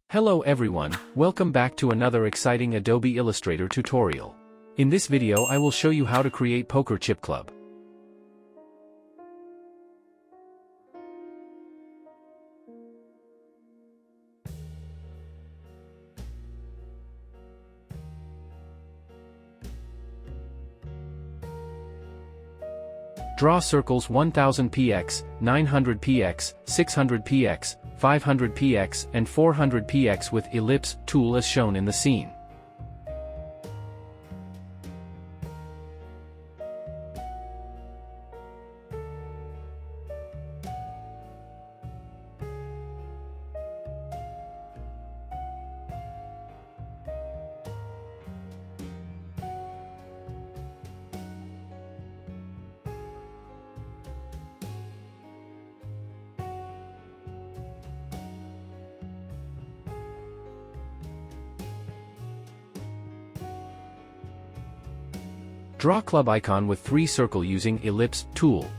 Hello everyone, welcome back to another exciting Adobe Illustrator tutorial. In this video I will show you how to create Poker Chip Club. Draw circles 1000px, 900px, 600px, 500px and 400px with ellipse tool as shown in the scene. Draw club icon with 3 circle using ellipse tool.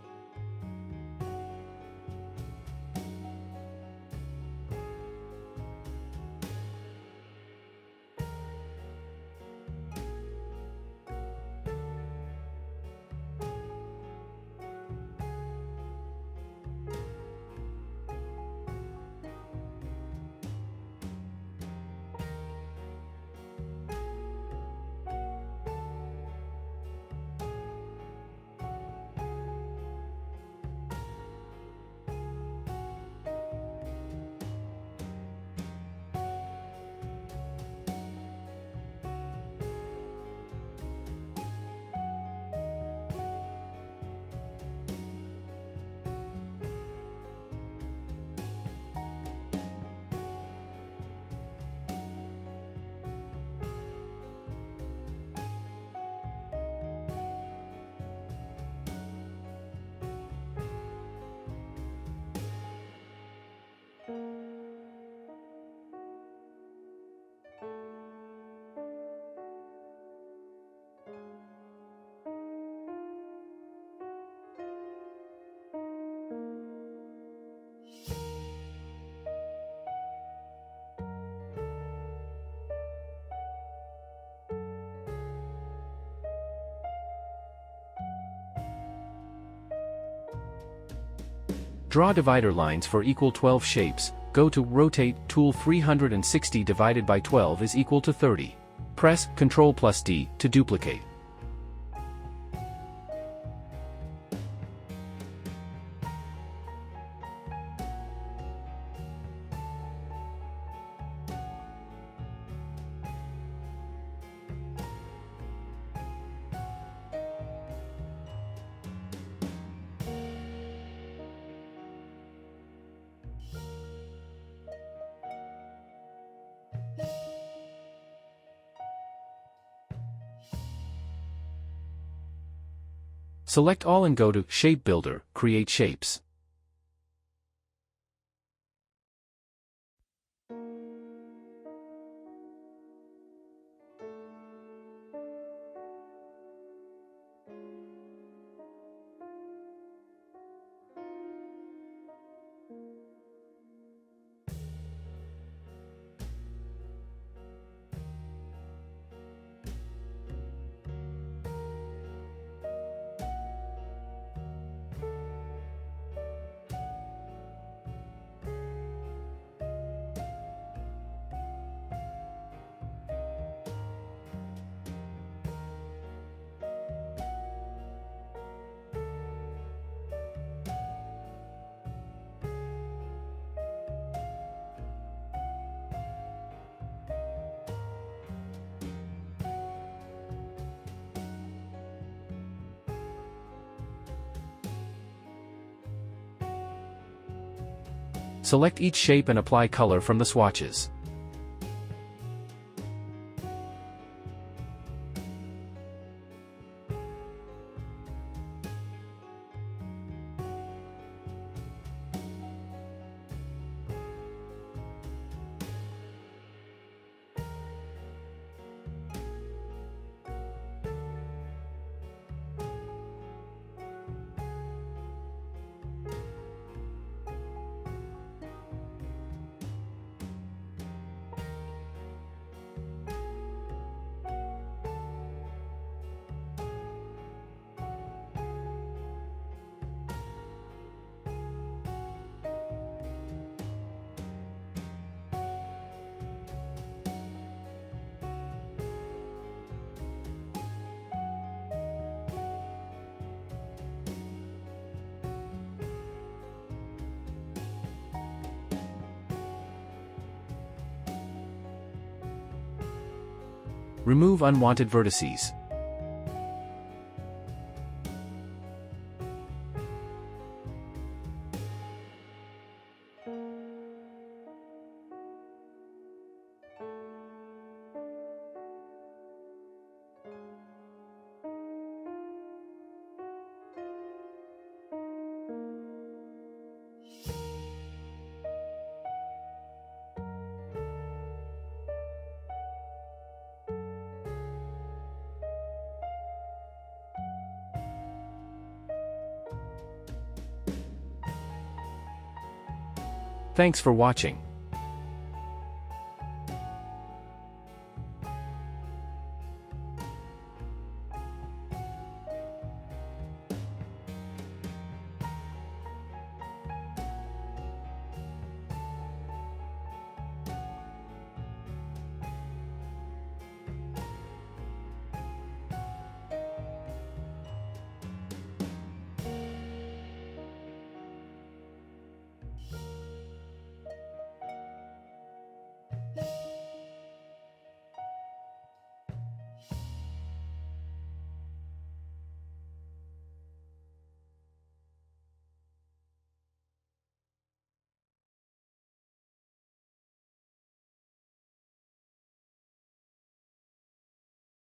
Draw divider lines for equal 12 shapes, go to Rotate tool 360 divided by 12 is equal to 30. Press Ctrl+D to duplicate. Select all and go to Shape Builder, Create Shapes. Select each shape and apply color from the swatches. Remove unwanted vertices. Thanks for watching.